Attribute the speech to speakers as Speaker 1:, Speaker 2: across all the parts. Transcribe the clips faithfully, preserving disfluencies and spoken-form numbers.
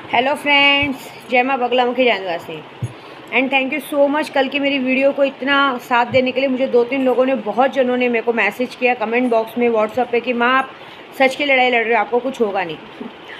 Speaker 1: Hello friends, जय माँ बगलामुखी जानवासी and thank you so much. कल की मेरी वीडियो को इतना साथ देने के लिए मुझे दो तीन लोगों ने, बहुत जनों ने मेरे को मैसेज किया कमेंट बॉक्स में, व्हाट्सएप पे कि माँ आप सच की लड़ाई लड़ रहे हो, आपको कुछ होगा नहीं।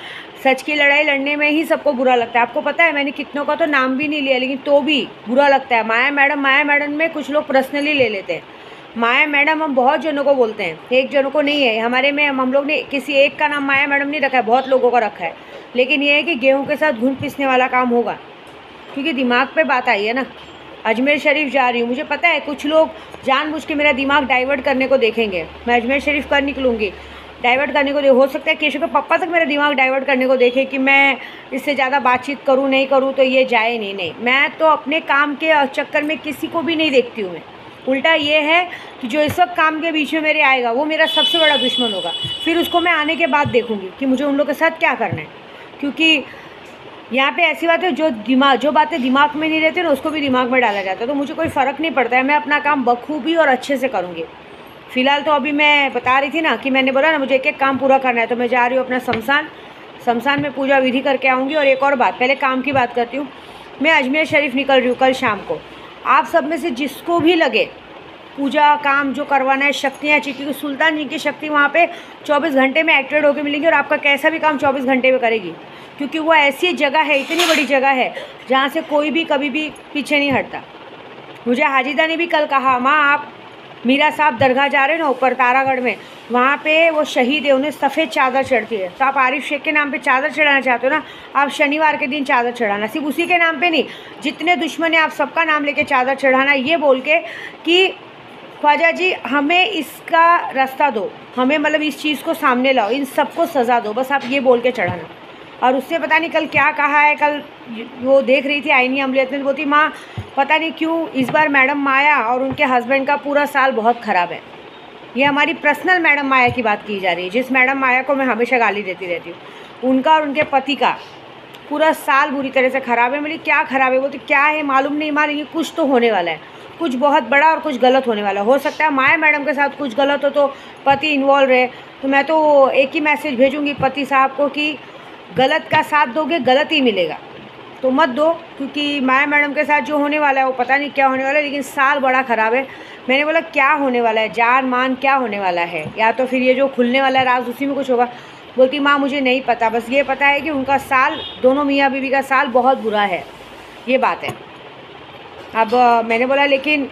Speaker 1: सच की लड़ाई लड़ने में ही सबको बुरा लगता है। आपको पता है मैंने कितनों का तो नाम भी नहीं लिया, लेकिन तो भी बुरा लगता है। माया मैडम माया मैडम में कुछ लोग पर्सनली ले लेते हैं। माया मैडम हम बहुत जनों को बोलते हैं, एक जनों को नहीं है। हमारे में हम हम लोग ने किसी एक का नाम माया मैडम नहीं रखा है, बहुत लोगों का रखा है। लेकिन ये है कि गेहूं के साथ घुन पीसने वाला काम होगा, क्योंकि दिमाग पे बात आई है ना। अजमेर शरीफ जा रही हूँ, मुझे पता है कुछ लोग जानबूझ के मेरा दिमाग डाइवर्ट करने को देखेंगे। मैं अजमेर शरीफ कर निकलूँगी, डाइवर्ट करने को दे हो सकता है केशव के पापा तक मेरा दिमाग डाइवर्ट करने को देखे कि मैं इससे ज़्यादा बातचीत करूँ नहीं करूँ तो ये जाए नहीं। नहीं, मैं तो अपने काम के चक्कर में किसी को भी नहीं देखती हूँ। मैं उल्टा ये है कि जो इस वक्त काम के बीच में मेरे आएगा वो मेरा सबसे बड़ा दुश्मन होगा। फिर उसको मैं आने के बाद देखूँगी कि मुझे उन लोगों के साथ क्या करना है, क्योंकि यहाँ पे ऐसी बात है जो दिमाग जो बातें दिमाग में नहीं रहती ना उसको भी दिमाग में डाला जाता है। तो मुझे कोई फ़र्क नहीं पड़ता है, मैं अपना काम बखूबी और अच्छे से करूँगी। फ़िलहाल तो अभी मैं बता रही थी ना कि मैंने बोला ना मुझे एक एक काम पूरा करना है, तो मैं जा रही हूँ अपना शमशान शमशान में पूजा विधि करके आऊँगी। और एक और बात, पहले काम की बात करती हूँ। मैं अजमेर शरीफ निकल रही हूँ कल शाम को। आप सब में से जिसको भी लगे पूजा काम जो करवाना है, शक्तियाँ चाहिए, क्योंकि सुल्तान जी की शक्ति वहाँ पे चौबीस घंटे में एक्टिवेट होकर मिलेंगी और आपका कैसा भी काम चौबीस घंटे में करेगी, क्योंकि वो ऐसी जगह है, इतनी बड़ी जगह है जहाँ से कोई भी कभी भी पीछे नहीं हटता। मुझे हाजिदा ने भी कल कहा, माँ आप मीरा साहब दरगाह जा रहे हैं ना ऊपर तारागढ़ में, वहाँ पे वो शहीद है, उन्हें सफ़ेद चादर चढ़ती है। तो आप आरिफ शेख के नाम पे चादर चढ़ाना चाहते हो ना, आप शनिवार के दिन चादर चढ़ाना। सिर्फ उसी के नाम पे नहीं, जितने दुश्मन है आप सबका नाम लेके चादर चढ़ाना, ये बोल के कि ख्वाजा जी हमें इसका रास्ता दो, हमें मतलब इस चीज़ को सामने लाओ, इन सबको सज़ा दो, बस आप ये बोल के चढ़ाना। और उससे पता नहीं कल क्या कहा है। कल वो देख रही थी आईनी अमलियत में, बोलती माँ पता नहीं क्यों इस बार मैडम माया और उनके हस्बैंड का पूरा साल बहुत ख़राब है। ये हमारी पर्सनल मैडम माया की बात की जा रही है, जिस मैडम माया को मैं हमेशा गाली देती रहती हूँ। उनका और उनके पति का पूरा साल बुरी तरह से ख़राब है। मेरी क्या ख़राब है? बोलती क्या है मालूम नहीं माँ, लेकिन कुछ तो होने वाला है, कुछ बहुत बड़ा और कुछ गलत होने वाला। हो सकता है माया मैडम के साथ कुछ गलत हो तो पति इन्वॉल्व रहे। तो मैं तो एक ही मैसेज भेजूँगी पति साहब को कि गलत का साथ दोगे गलत ही मिलेगा, तो मत दो, क्योंकि माया मैडम के साथ जो होने वाला है वो पता नहीं क्या होने वाला है, लेकिन साल बड़ा ख़राब है। मैंने बोला क्या होने वाला है, जान मान क्या होने वाला है, या तो फिर ये जो खुलने वाला है राज उसी में कुछ होगा। बोलती माँ मुझे नहीं पता, बस ये पता है कि उनका साल, दोनों मियाँ बीवी का साल बहुत बुरा है, ये बात है। अब मैंने बोला लेकिन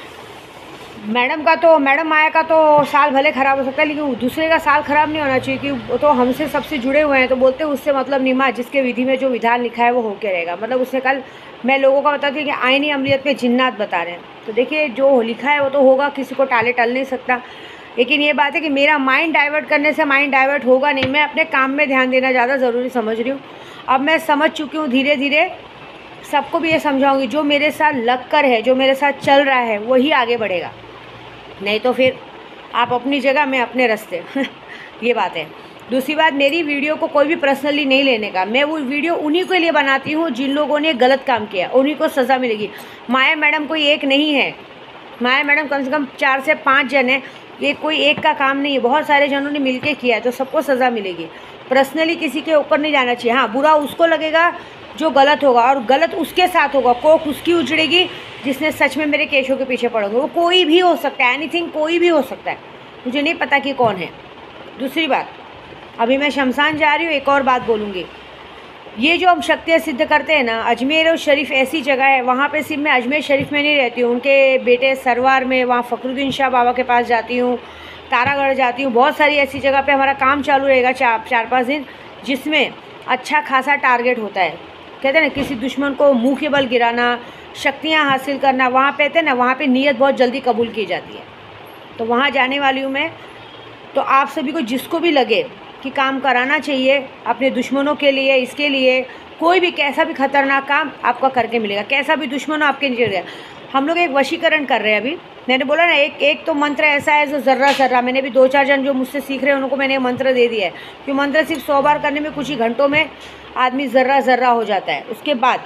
Speaker 1: मैडम का तो मैडम माया का तो साल भले ख़राब हो सकता है, लेकिन दूसरे का साल ख़राब नहीं होना चाहिए, कि वो तो हमसे सबसे जुड़े हुए हैं। तो बोलते उससे मतलब नहीं माँ, जिसके विधि में जो विधान लिखा है वो होके रहेगा। मतलब उसने कल मैं लोगों का बताती हूँ कि आईनी अमलियत में जिन्नात बता रहे हैं, तो देखिए जो लिखा है वो तो होगा, किसी को टाले टल नहीं सकता। लेकिन ये बात है कि मेरा माइंड डाइवर्ट करने से माइंड डाइवर्ट होगा नहीं, मैं अपने काम में ध्यान देना ज़्यादा ज़रूरी समझ रही हूँ। अब मैं समझ चुकी हूँ, धीरे धीरे सबको भी ये समझाऊंगी, जो मेरे साथ लग कर है, जो मेरे साथ चल रहा है वही आगे बढ़ेगा, नहीं तो फिर आप अपनी जगह मैं अपने रास्ते ये बात है। दूसरी बात, मेरी वीडियो को कोई भी पर्सनली नहीं लेने का। मैं वो वीडियो उन्हीं के लिए बनाती हूँ जिन लोगों ने गलत काम किया, उन्हीं को सज़ा मिलेगी। माया मैडम कोई एक नहीं है, माया मैडम कम से कम चार से पाँच जन है, ये कोई एक का काम नहीं है, बहुत सारे जनों ने मिलके किया है, तो सबको सज़ा मिलेगी। पर्सनली किसी के ऊपर नहीं जाना चाहिए। हाँ, बुरा उसको लगेगा जो गलत होगा, और गलत उसके साथ होगा, कोख उसकी उजड़ेगी जिसने सच में मेरे केशों के पीछे पड़ोगे। वो कोई भी हो सकता है, एनीथिंग कोई भी हो सकता है, मुझे नहीं पता कि कौन है। दूसरी बात, अभी मैं शमशान जा रही हूँ, एक और बात बोलूँगी। ये जो हम शक्तियाँ सिद्ध करते हैं ना, अजमेर और शरीफ ऐसी जगह है, वहाँ पे सिर्फ मैं अजमेर शरीफ में नहीं रहती हूँ, उनके बेटे सरवार में, वहाँ फ़खरुद्दीन शाह बाबा के पास जाती हूँ, तारागढ़ जाती हूँ, बहुत सारी ऐसी जगह पे हमारा काम चालू रहेगा चार चार पाँच दिन, जिसमें अच्छा खासा टारगेट होता है। कहते हैं ना किसी दुश्मन को मुँह के बल गिराना, शक्तियाँ हासिल करना, वहाँ पे कहते हैं ना वहाँ पे नीयत बहुत जल्दी कबूल की जाती है। तो वहाँ जाने वाली हूँ मैं। तो आप सभी को जिसको भी लगे कि काम कराना चाहिए अपने दुश्मनों के लिए, इसके लिए कोई भी कैसा भी खतरनाक काम आपका करके मिलेगा, कैसा भी दुश्मन हो आपके नीचे गया। हम लोग एक वशीकरण कर रहे हैं अभी। मैंने बोला ना एक एक तो मंत्र ऐसा है जो ज़र्रा ज़र्रा, मैंने भी दो चार जन जो मुझसे सीख रहे हैं उनको मैंने मंत्र दे दिया है, कि मंत्र सिर्फ सौ बार करने में कुछ ही घंटों में आदमी ज़र्रा ज़र्रा हो जाता है। उसके बाद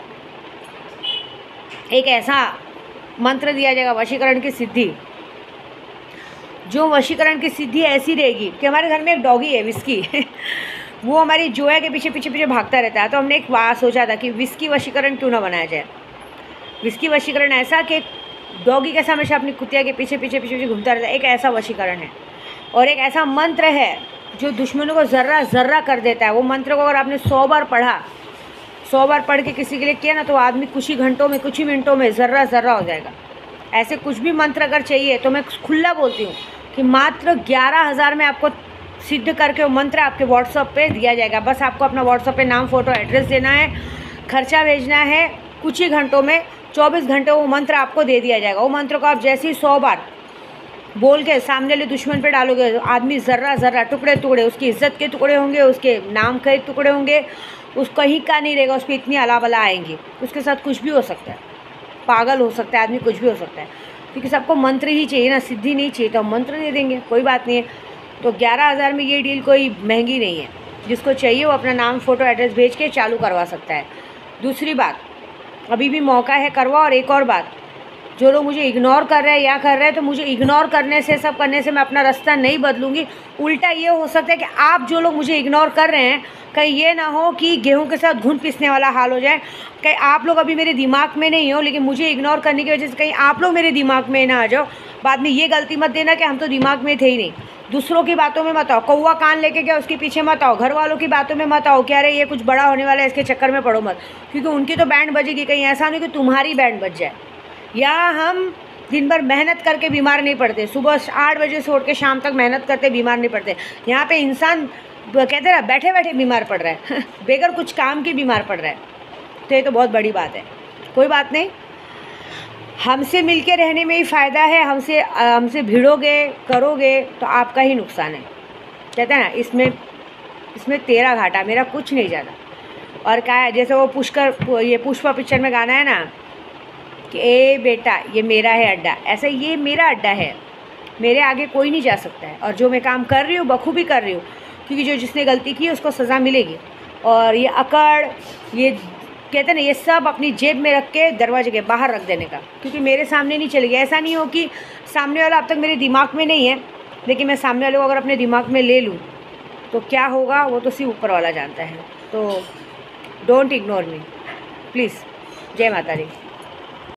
Speaker 1: एक ऐसा मंत्र दिया जाएगा वशीकरण की सिद्धि, जो वशीकरण की सिद्धि ऐसी रहेगी कि हमारे घर में एक डॉगी है विस्की वो हमारी जोया के पीछे पीछे पीछे भागता रहता है। तो हमने एक बात सोचा था कि विस्की वशीकरण क्यों ना बनाया जाए। विस्की वशीकरण ऐसा कि डॉगी कैसा हमेशा अपनी कुतिया के पीछे पीछे पीछे पीछे घूमता रहता है, एक ऐसा वशीकरण है। और एक ऐसा मंत्र है जो दुश्मनों को ज़र्रा ज़र्रा कर देता है। वो मंत्र को अगर आपने सौ बार पढ़ा, सौ बार पढ़ के किसी के लिए किया ना, तो आदमी कुछ ही घंटों में, कुछ ही मिनटों में ज़र्रा ज़र्रा हो जाएगा। ऐसे कुछ भी मंत्र अगर चाहिए तो मैं खुला बोलती हूँ कि मात्र ग्यारह हज़ार में आपको सिद्ध करके वो मंत्र आपके व्हाट्सअप पे दिया जाएगा। बस आपको अपना व्हाट्सअप पे नाम, फ़ोटो, एड्रेस देना है, खर्चा भेजना है, कुछ ही घंटों में, चौबीस घंटे वो मंत्र आपको दे दिया जाएगा। वो मंत्र को आप जैसे ही सौ बार बोल के सामने वाले दुश्मन पे डालोगे, आदमी ज़र्रा ज़र्रा, टुकड़े टुकड़े, उसकी इज्जत के टुकड़े होंगे, उसके नाम के टुकड़े होंगे, उसको कहीं का नहीं रहेगा, उस पर इतनी अला बला आएंगी। उसके साथ कुछ भी हो सकता है, पागल हो सकता है आदमी, कुछ भी हो सकता है, क्योंकि सबको मंत्र ही चाहिए ना, सिद्धि नहीं चाहिए, तो हम मंत्र दे देंगे, कोई बात नहीं है। तो ग्यारह हज़ार में ये डील कोई महंगी नहीं है। जिसको चाहिए वो अपना नाम, फ़ोटो, एड्रेस भेज के चालू करवा सकता है। दूसरी बात, अभी भी मौका है, करवा। और एक और बात, जो लोग मुझे इग्नोर कर रहे हैं या कर रहे हैं, तो मुझे इग्नोर करने से, सब करने से मैं अपना रास्ता नहीं बदलूंगी। उल्टा ये हो सकता है कि आप जो लोग मुझे इग्नोर कर रहे हैं, कहीं ये ना हो कि गेहूं के साथ घुन पिसने वाला हाल हो जाए। कहीं आप लोग अभी मेरे दिमाग में नहीं हो, लेकिन मुझे इग्नोर करने की वजह से कहीं आप लोग मेरे दिमाग में ना आ जाओ। बाद में ये गलती मत देना कि हम तो दिमाग में थे ही नहीं। दूसरों की बातों में मत आओ, कौवा कान लेके गया उसके पीछे मत आओ, घर वालों की बातों में मत आओ, क्या अरे ये कुछ बड़ा होने वाला है इसके चक्कर में पड़ो मत, क्योंकि उनकी तो बैंड बजेगी। कहीं ऐसा नहीं कि तुम्हारी बैंड बज जाए। या हम दिन भर मेहनत करके बीमार नहीं पड़ते, सुबह आठ बजे से उठ के शाम तक मेहनत करते बीमार नहीं पड़ते। यहाँ पे इंसान कहते हैं बैठे बैठे बीमार पड़ रहा है बेगर कुछ काम की बीमार पड़ रहा है। तो ये तो बहुत बड़ी बात है। कोई बात नहीं, हमसे मिलके रहने में ही फ़ायदा है। हमसे हमसे भिड़ोगे, करोगे तो आपका ही नुकसान है। कहते हैं ना, इसमें इसमें तेरा घाटा, मेरा कुछ नहीं ज़्यादा। और क्या है, जैसे वो पुष्कर, ये पुष्पा पिक्चर में गाना है ना कि ए बेटा ये मेरा है अड्डा, ऐसा ये मेरा अड्डा है, मेरे आगे कोई नहीं जा सकता है। और जो मैं काम कर रही हूँ बखूबी कर रही हूँ, क्योंकि जो जिसने गलती की उसको सज़ा मिलेगी। और ये अकड़, ये कहते हैं ना, ये सब अपनी जेब में रख के दरवाजे के बाहर रख देने का, क्योंकि मेरे सामने नहीं चलेगी। ऐसा नहीं हो कि सामने वाला अब तक मेरे दिमाग में नहीं है, लेकिन मैं सामने वाले को अगर अपने दिमाग में ले लूँ तो क्या होगा वो तो सिर्फ ऊपर वाला जानता है। तो डोंट इग्नोर मी प्लीज़। जय माता दी।